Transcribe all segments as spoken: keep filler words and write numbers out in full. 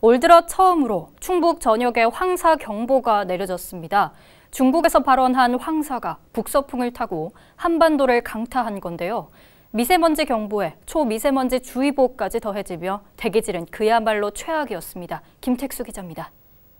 올 들어 처음으로 충북 전역에 황사경보가 내려졌습니다. 중국에서 발원한 황사가 북서풍을 타고 한반도를 강타한 건데요. 미세먼지 경보에 초미세먼지 주의보까지 더해지며 대기질은 그야말로 최악이었습니다. 김택수 기자입니다.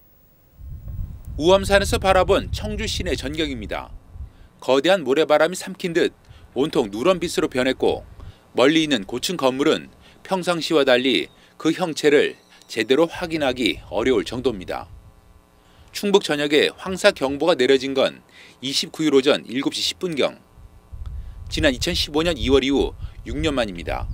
우암산에서 바라본 청주 시내 전경입니다. 거대한 모래바람이 삼킨 듯 온통 누런빛으로 변했고 멀리 있는 고층 건물은 평상시와 달리 그 형체를 제대로 확인하기 어려울 정도입니다. 충북 전역에 황사경보가 내려진 건 이십구 일 오전 일곱 시 십 분경. 지난 이천십오 년 이월 이후 육 년 만입니다.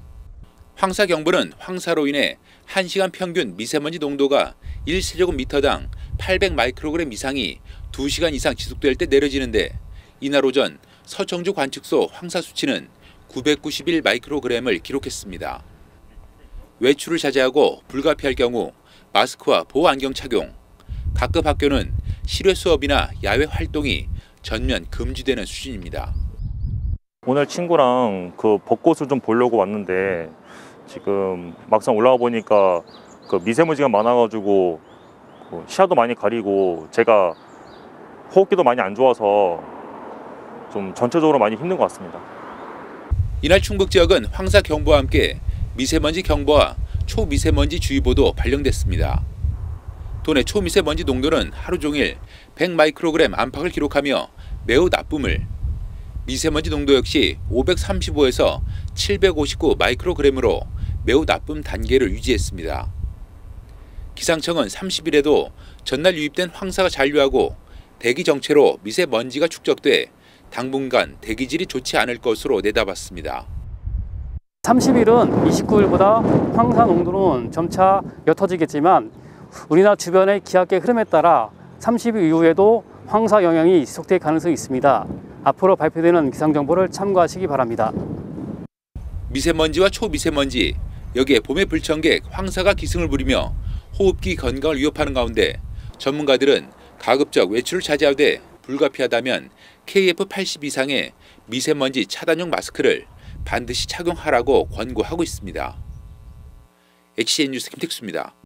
황사경보는 황사로 인해 한 시간 평균 미세먼지 농도가 일 세제곱미터당 팔백 마이크로그램 이상이 두 시간 이상 지속될 때 내려지는데 이날 오전 서청주 관측소 황사 수치는 구백구십일 마이크로그램을 기록했습니다. 외출을 자제하고 불가피할 경우 마스크와 보호 안경 착용, 각급 학교는 실외 수업이나 야외 활동이 전면 금지되는 수준입니다. 오늘 친구랑 그 벚꽃을 좀 보려고 왔는데 지금 막상 올라와 보니까 그 미세먼지가 많아가지고 시야도 많이 가리고 제가 호흡기도 많이 안 좋아서 좀 전체적으로 많이 힘든 것 같습니다. 이날 충북 지역은 황사 경보와 함께 미세먼지 경보와 초미세먼지 주의보도 발령됐습니다. 도내 초미세먼지 농도는 하루 종일 백 마이크로그램 안팎을 기록하며 매우 나쁨을, 미세먼지 농도 역시 오백삼십오에서 칠백오십구 마이크로그램으로 매우 나쁨 단계를 유지했습니다. 기상청은 삼십 일에도 전날 유입된 황사가 잔류하고 대기 정체로 미세먼지가 축적돼 당분간 대기질이 좋지 않을 것으로 내다봤습니다. 삼십 일은 이십구 일보다 황사 농도는 점차 옅어지겠지만 우리나라 주변의 기압계 흐름에 따라 삼십 일 이후에도 황사 영향이 지속될 가능성이 있습니다. 앞으로 발표되는 기상정보를 참고하시기 바랍니다. 미세먼지와 초미세먼지, 여기에 봄의 불청객 황사가 기승을 부리며 호흡기 건강을 위협하는 가운데 전문가들은 가급적 외출을 자제하되 불가피하다면 케이에프 팔십 이상의 미세먼지 차단용 마스크를 반드시 착용하라고 권고하고 있습니다. 에이치씨엔 뉴스 김택수입니다.